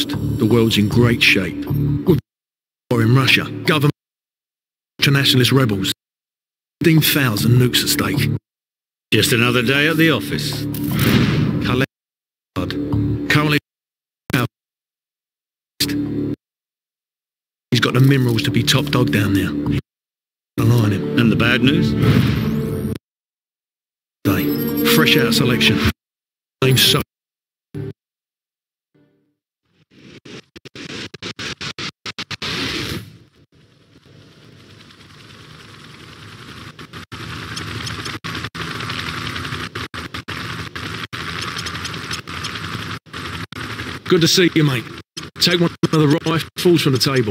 closed, the world's in great shape. With war in Russia, government, internationalist rebels, 15,000 nukes at stake. Just another day at the office. Currently, he's got the minerals to be top dog down there. Align him. And the bad news? Fresh out of selection. Name's so. Good to see you, mate. Take one of the rifles from the table.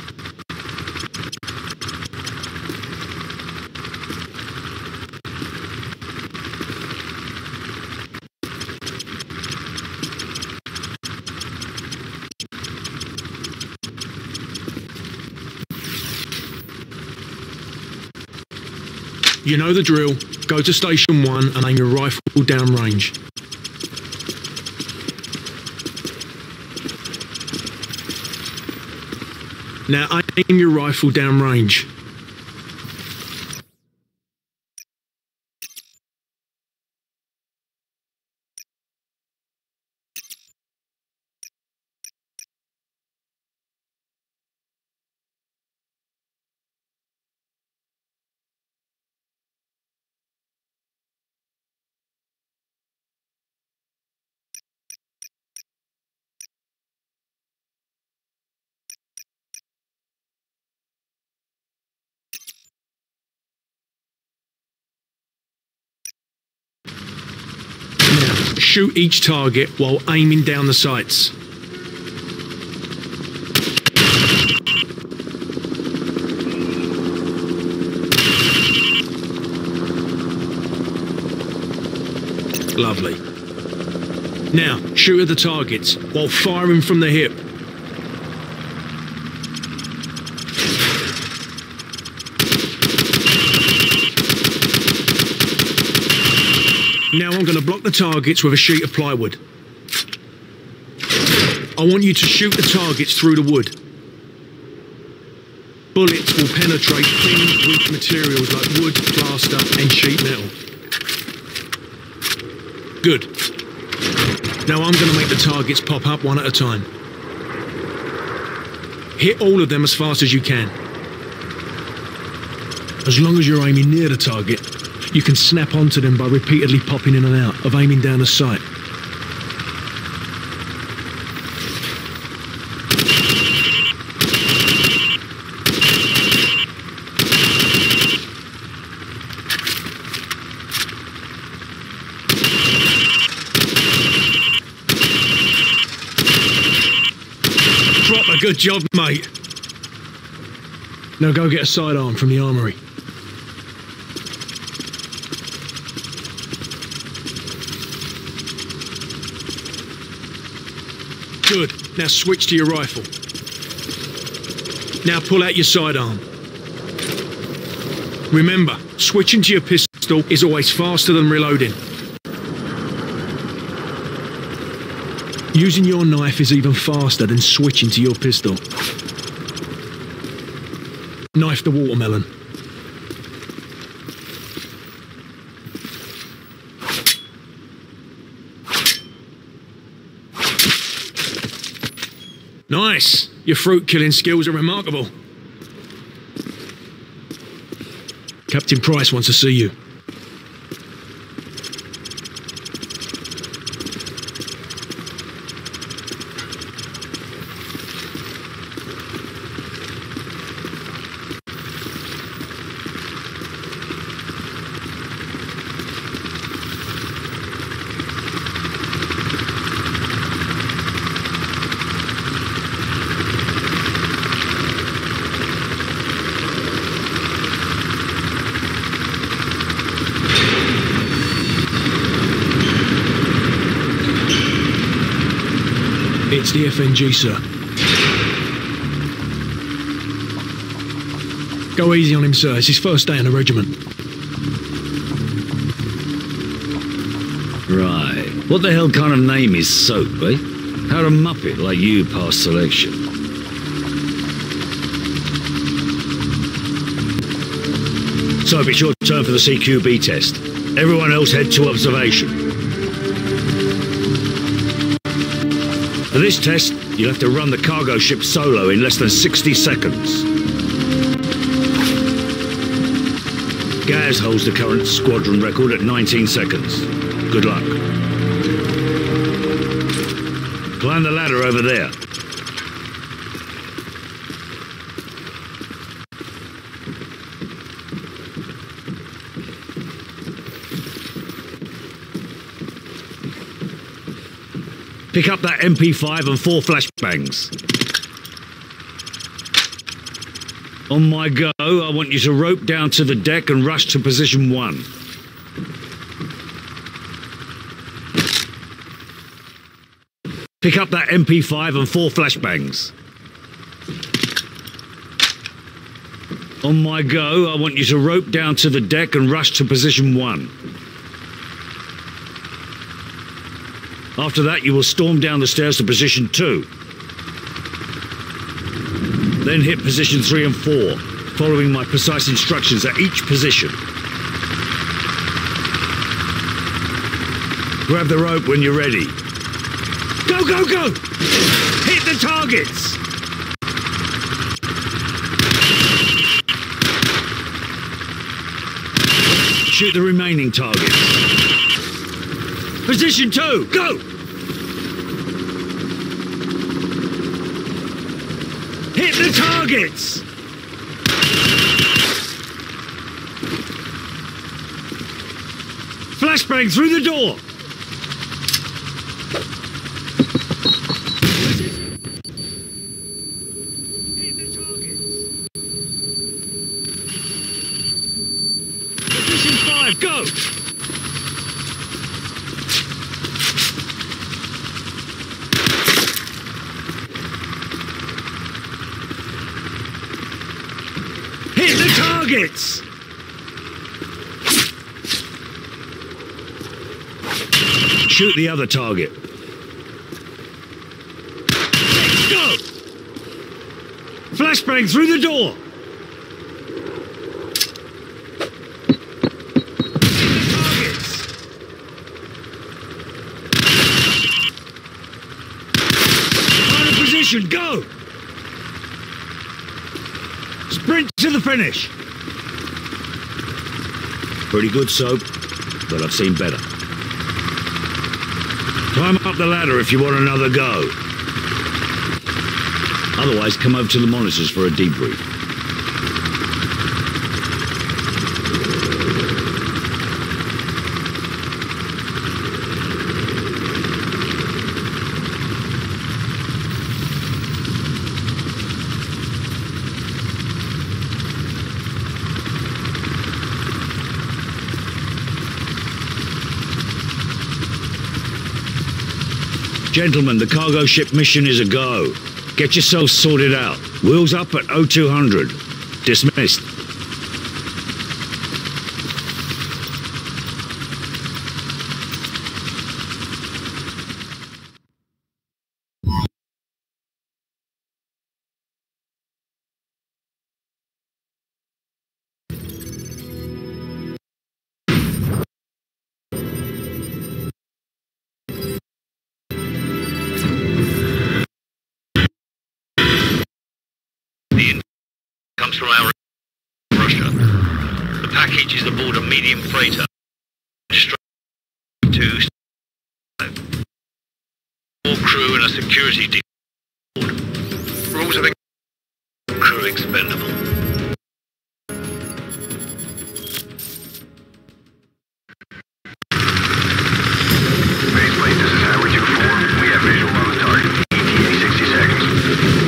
You know the drill. Go to station 1 and aim your rifle downrange. Now aim your rifle downrange. Shoot each target while aiming down the sights. Lovely. Now, shoot at the targets while firing from the hip. Now I'm going to block the targets with a sheet of plywood. I want you to shoot the targets through the wood. Bullets will penetrate thin, weak materials like wood, plaster and sheet metal. Good. Now I'm going to make the targets pop up one at a time. Hit all of them as fast as you can. As long as you're aiming near the target, you can snap onto them by repeatedly popping in and out of aiming down the sight. Proper good job, mate. Now go get a sidearm from the armory. Good. Now switch to your rifle. Now pull out your sidearm. Remember, switching to your pistol is always faster than reloading. Using your knife is even faster than switching to your pistol. Knife the watermelon. Nice! Your fruit-killing skills are remarkable. Captain Price wants to see you. It's the FNG, sir. Go easy on him, sir. It's his first day in the regiment. Right. What the hell kind of name is Soap, eh? How'd a muppet like you pass selection? So it's your turn for the CQB test. Everyone else head to observation. For this test, you'll have to run the cargo ship solo in less than 60 seconds. Gaz holds the current squadron record at 19 seconds. Good luck. Climb the ladder over there. Pick up that MP5 and 4 flashbangs. On my go, I want you to rope down to the deck and rush to position 1. Pick up that MP5 and 4 flashbangs. On my go, I want you to rope down to the deck and rush to position 1. After that, you will storm down the stairs to position 2. Then hit position 3 and 4, following my precise instructions at each position. Grab the rope when you're ready. Go, go, go! Hit the targets! Shoot the remaining targets. Position 2, go! Hit the targets! Flashbang through the door! Hit the targets! Position 5, go! Hit the targets! Shoot the other target. Let's go! Flashbang through the door! Hit the targets! Final position, go! Sprint to the finish! Pretty good, Soap, but I've seen better. Climb up the ladder if you want another go. Otherwise, come over to the monitors for a debrief. Gentlemen, the cargo ship mission is a go. Get yourselves sorted out. Wheels up at 0200. Dismissed. Comes from our Russia. The package is aboard a medium freighter. Straight to all crew and a security team. Rules of the crew expendable. Baseplate, this is Howard 2-4. We have visual on the target. ETA 60 seconds.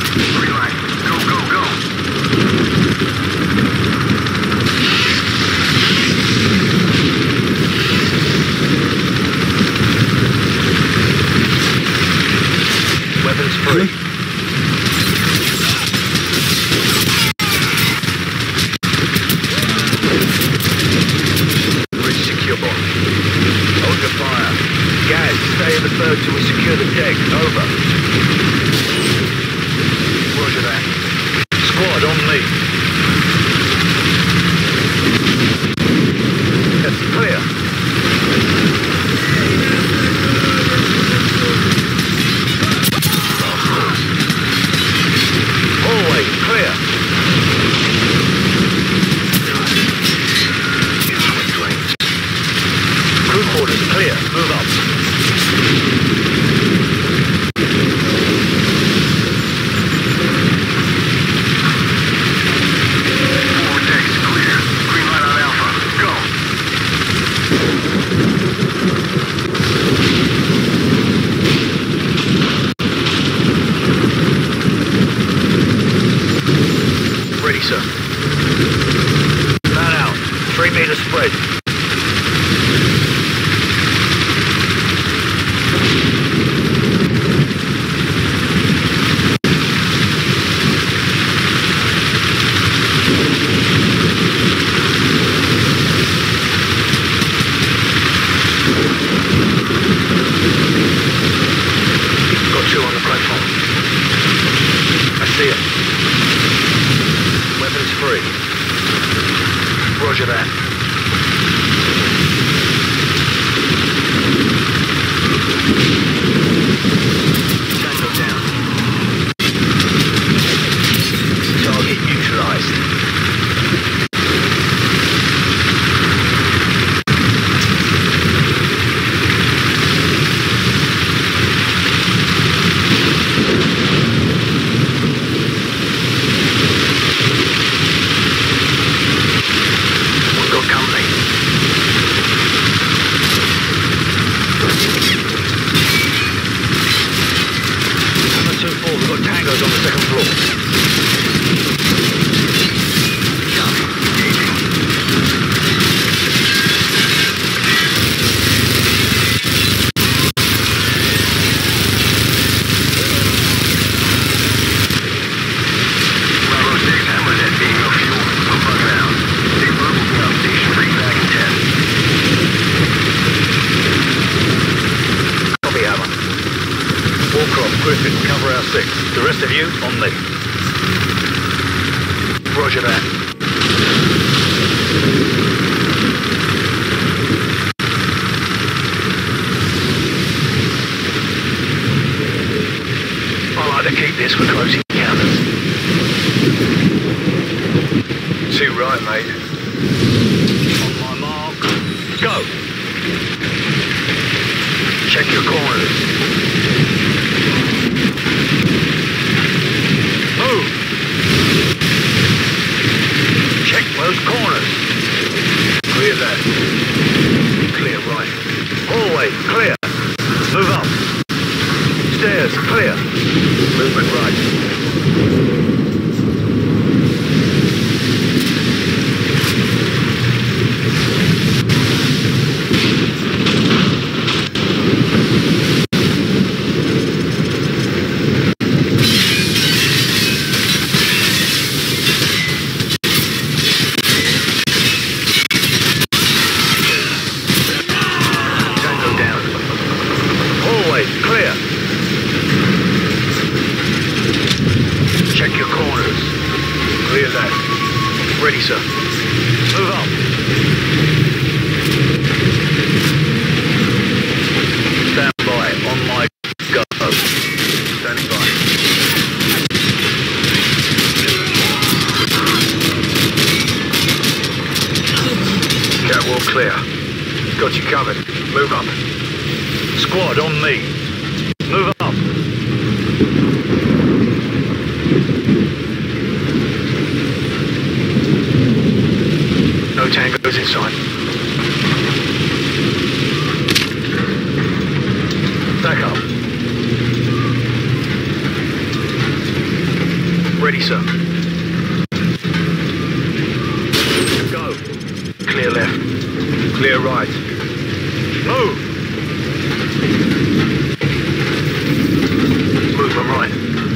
Green light. Go, go, go. Weapons free. Bridge secure. Hold your fire. Guys, stay in the boat till we secure the deck. Over. Roger that. Squad on me. That's clear. Hallway clear. Crew quarters clear. Move up. Forward deck's clear. Green light on Alpha. Go. Ready, sir. Man out. 3 meter spread. Got 2 on the platform. I see it. Weapons free. Roger that. Tango down. Target neutralized. We've got company. Number 2-4, we've got tangos on the 2nd floor. Copy. Engaging. Bravo 6, Hammerhead being no fuel. I'm bugging out. Big Bird will be on station for evac in 10. Copy, Hammer. Warcroft, Griffin, cover our 6. The rest of you, on me. Roger that. I like to keep this for close encounters. Too right, mate. On my mark. Go. Check your corners. Move. Check those corners. Clear that. Clear right. Hallway, clear. Move up. Stairs, clear. Movement right. Tango down. Hallway, clear. Check your corners. Clear that. Ready, sir. Move up. Stand by. On my go. Standing by. Catwalk clear. Got you covered. Move up. Squad on me. Move up. No tangos inside. Back up. Ready, sir. Go. Clear left. Clear right. Move. Movement right.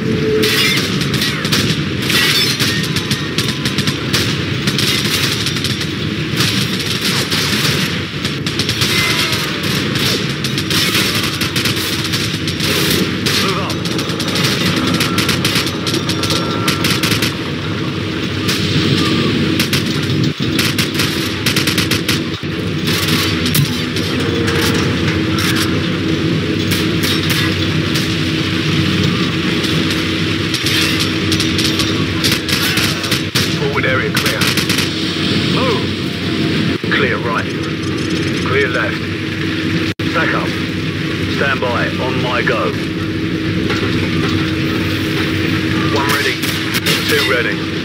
Move up. Forward area clear. Move. Clear right. Clear left. Stack up. Stand by. On my go. 1 ready. 2 ready.